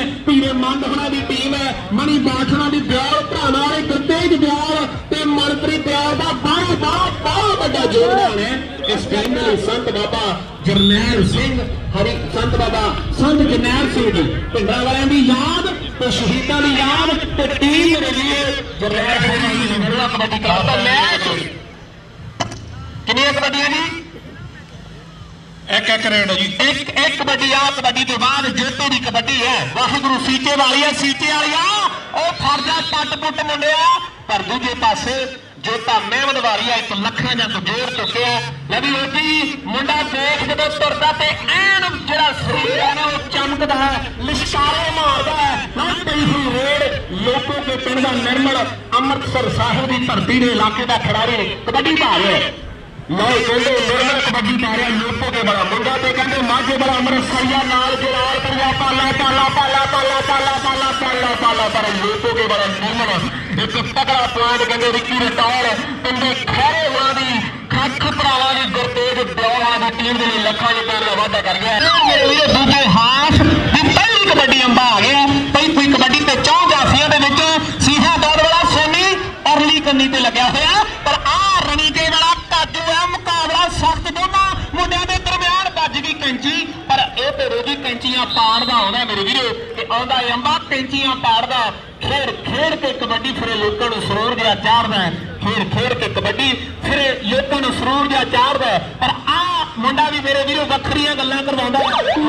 धीरे मंद होना की टीम है, मनी बाठना की ब्याल भराना वाले गुरतेज ब्याल ते मनप्रीत ब्याल का बहुत बड़ा योगदान है इस टीम में। संत बाबा जरनैल सिंह हरि संत बाबा संत जरनैल सिंह जी भिंडरा वालों की याद तो शहीदों की याद तो टीम के लिए जरनैल सिंह जी ने कबड्डी क्लब का मैच कितनी कबड्डी है जी एक रेड जी एक कबड्डी आ कबड्डी के बाद जोते की कबड्डी है वाहिगुरु सीचे वाली है सीचे वाली फर्जा पट पुट मुंडिया पर दूजे पासे जोता मेहमद वाली एक लखा जग जोर चुके लवी जी मुंडा देख जो तुरता एन जो शरीर है ना वो चमकता है लिशकारे मारता है रेड लोगों के पिंड का निर्मल अमृतसर साहिब की धरती के इलाके का खिडारी कबड्डी पा रहे लो कहते निर्मल कबड्डी पा रहा लोगों के बड़ा मुंडा तो कहते माझे बड़ा अमृतसरिया नाल जलाल करिया पाला पाला पाला पाला पाला पाला पाला पाला पर लोगों के बड़ा निर्मल एक तगड़ा पॉइंट कहते रिक्की रटौर पिंडे खैरे वाली खख भरावां दी गुरतेज ब्याला की टीम के लिए लखा रुपए का वादा कर गया मेरे लिए दूजे हाफ की पहली कबड्डी अंबा आ गया पई कबड्डी ते चौ जाफियां दे विच सीहा दौड़ वाला सोनी अरली कन्नी ते लग्या होया पर आ रणीके वाला काजू है मुकाबला सख्त दोनों मुंडिया के दरम्यान बज गई कैंची पर यह तो रोजी कैंचियां पाड़दा आउंदा मेरे वीरो कि आउंदा अंबा कैंचियां पाड़दा खेड़ के कबड्डी फिर लोगों को सरूर जहा चाढ़दा खेड़ के कबड्डी फिर लोगों को सरूर जहा चाढ़दा पर आ मुंडा भी मेरे वीरो वखरियां गल्लां करवाउंदा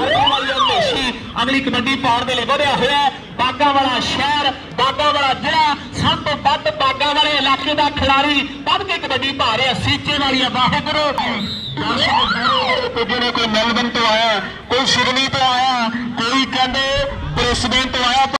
अगली कबड्डी पाउण दे लई वधिया होया बागा वाला शहर बागा वाला जिला सब तो वध बागा वाले इलाके का खिलाड़ी वध के कबड्डी पा रहा सीचे वाली वाहिगुरू कोई मेलबर्न तो आया कोई सिडनी तो आया कोई कहते ब्रिस्बेन तो आया।